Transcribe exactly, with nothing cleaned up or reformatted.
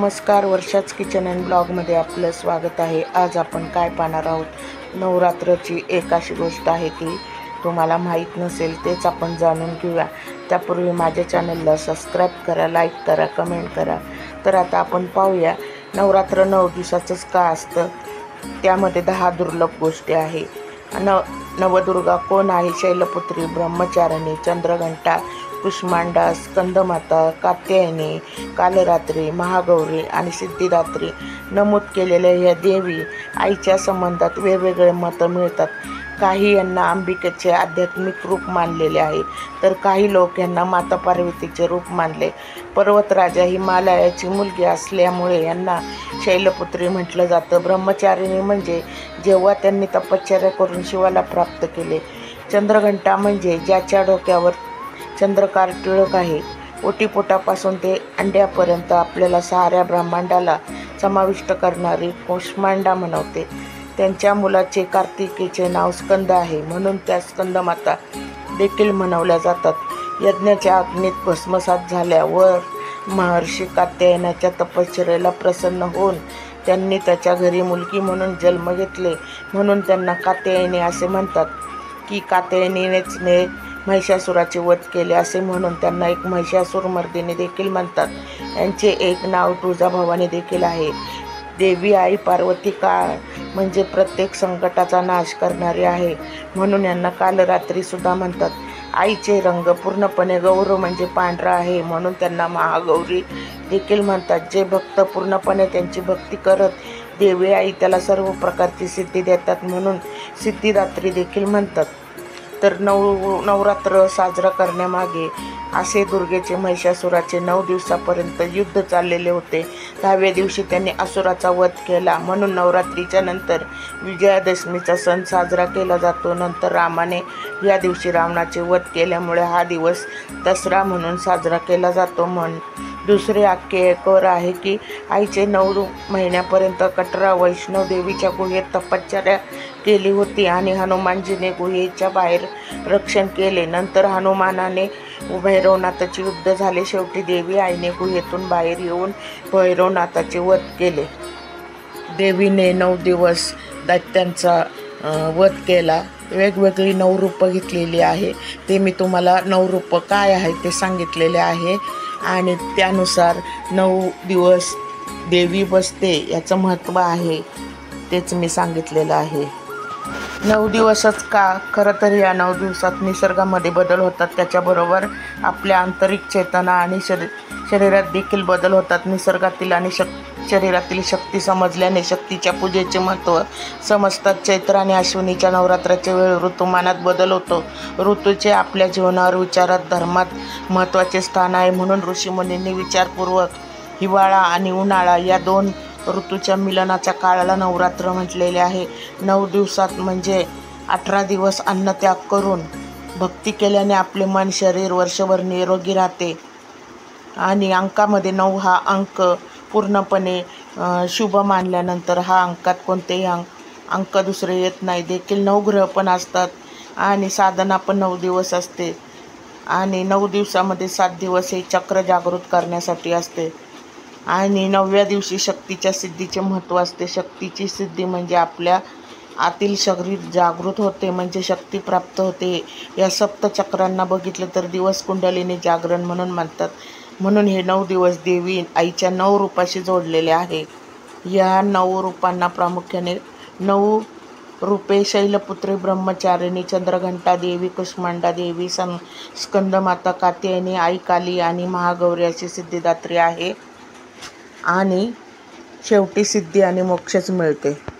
नमस्कार, वर्षाच kitchen and ब्लॉगमध्ये आपलं स्वागत आहे. आज आपण काय पाहणार आहोत? नवरात्रची एक अशी गोष्ट आहे की तुम्हाला माहीत नसेल, तेच आपण जाणून घेऊया. त्यापूर्वी माझ्या चॅनलला सबस्क्राईब करा, लाईक करा, कमेंट करा. तर आता आपण पाहूया नवरात्र नऊ दिवसाचंच का असतं. त्यामध्ये दहा दुर्लभ गोष्टी आहे. न नवदुर्गा कोण आहे? शैलपुत्री, ब्रह्मचारिणी, चंद्रघंटा, कुष्मांडा, स्कंदमाता, कात्यायनी, कालरात्री, महागौरी आणि सिद्धिदात्री नमूद केलेल्या या देवी आईच्या संबंधात वेगवेगळे मतं मिळतात. काही यांना अंबिकेचे आध्यात्मिक रूप मानलेले आहे, तर काही लोक यांना माता पार्वतीचे रूप मानले. पर्वतराजा हिमालयाची मुलगी असल्यामुळे यांना शैलपुत्री म्हटलं जातं. ब्रह्मचारिणी म्हणजे जेव्हा त्यांनी तपश्चर्या करून शिवाला प्राप्त केले. चंद्रघंटा म्हणजे ज्याच्या डोक्यावर चंद्रकार टिळक आहे. ओटीपोटापासून ते अंड्यापर्यंत आपल्याला साऱ्या ब्रह्मांडाला समाविष्ट करणारी कुष्मांडा म्हणवते. त्यांच्या मुलाचे कार्तिकेचे नाव स्कंद आहे, म्हणून त्या स्कंदमाता देखील म्हणवल्या जातात. यज्ञाच्या अग्नीत भस्मसात झाल्यावर महर्षी कात्यायनाच्या तपश्चर्येला प्रसन्न होऊन त्यांनी त्याच्या घरी मुलगी म्हणून जन्म घेतले, म्हणून त्यांना कात्यायनी असे म्हणतात. की कात्यायनीनेच ने महिषासुराचे वध केले असे म्हणून त्यांना एक महिषासुरमर्दिनी देखील म्हणतात. यांचे एक नाव तुळजाभवानी देखील आहे. देवी आई पार्वती काळ म्हणजे प्रत्येक संकटाचा नाश करणारी आहे, म्हणून यांना कालरात्री सुद्धा म्हणतात. आईचे रंग पूर्णपणे गौर म्हणजे पांढरा आहे, म्हणून त्यांना महागौरी देखील म्हणतात. जे भक्त पूर्णपणे त्यांची भक्ती करत देवी आई त्याला सर्व प्रकारची सिद्धी देतात, म्हणून सिद्धिदात्री देखील म्हणतात. तर नऊ नवरात्र साजरा करण्यामागे असे दुर्गेचे महिषासुराचे नऊ दिवसापर्यंत युद्ध चाललेले होते. दहाव्या दिवशी त्यांनी असुराचा वध केला, म्हणून नवरात्रीच्या नंतर विजयादशमीचा सण साजरा केला जातो. नंतर रामाने या दिवशी रावणाचे वध केल्यामुळे हा दिवस दसरा म्हणून साजरा केला जातो. म्हण दुसरे आख्यायिकेवर आहे की आईचे नऊ महिन्यापर्यंत कटरा वैष्णव देवीच्या गुहेत तपश्चर्या केली होती आणि हनुमानजीने गुहेच्या बाहेर रक्षण केले. नंतर हनुमानाने भैरवनाथाचे युद्ध झाले. शेवटी देवी आईने गुहेतून बाहेर येऊन भैरवनाथाचे वध केले. देवीने नऊ दिवस दैत्यांचा वध केला. वेगवेगळी नऊ रूपं घेतलेली आहे. ते मी तुम्हाला नऊ रूपं काय आहे ते सांगितलेले आहे आणि त्यानुसार नऊ दिवस देवी बसते याचं महत्त्व आहे, तेच मी सांगितलेलं आहे. नऊ दिवसच का? खरं तर या नऊ दिवसात निसर्गामध्ये बदल होतात, त्याच्याबरोबर आपल्या आंतरिक चेतना आणि शरी शरीरात देखील बदल होतात. निसर्गातील आणि शक शरीरातील शक्ती समजल्याने शक्तीच्या पूजेचे महत्त्व समजतात. चैत्र आणि अश्विनीच्या नवरात्राच्या वेळी ऋतुमानात बदल होतो. ऋतूचे आपल्या जीवनावर, विचारात, धर्मात महत्त्वाचे स्थान आहे, म्हणून ऋषीमुनींनी विचारपूर्वक हिवाळा आणि उन्हाळा या दोन ऋतूच्या मिलनाच्या काळाला नवरात्र म्हटलेले आहे. नऊ दिवसात म्हणजे अठरा दिवस अन्नत्याग करून भक्ती केल्याने आपले मन, शरीर वर्षभर निरोगी राहते. आणि अंकामध्ये नऊ हा अंक पूर्णपणे शुभ मानल्यानंतर हा अंकात कोणतेही अंक अंक दुसरे येत नाही. देखील नऊ ग्रह पण असतात आणि साधना पण नऊ दिवस असते. आणि नऊ दिवसामध्ये सात दिवस हे चक्र जागृत करण्यासाठी असते. आणि नवव्या दिवशी शक्तीच्या सिद्धीचे महत्त्व असते. शक्तीची सिद्धी म्हणजे आपल्या आतील शरीर जागृत होते, म्हणजे शक्ती प्राप्त होते. या सप्तचक्रांना बघितलं तर दिवस कुंडलीने जागरण म्हणून म्हणतात. म्हणून हे नऊ दिवस देवी आईच्या नऊ रूपाशी जोडलेले आहे. या नऊ रूपांना प्रामुख्याने नऊ रूपे शैलपुत्री, ब्रह्मचारिणी, चंद्रघंटा देवी, कुष्मांडा देवी, सं स्कंदमाता, कात्यायनी, आई काली आणि महागौरी अशी सिद्धिदात्री आहे. आणि शेवटी सिद्धी आणि मोक्षच मिळते.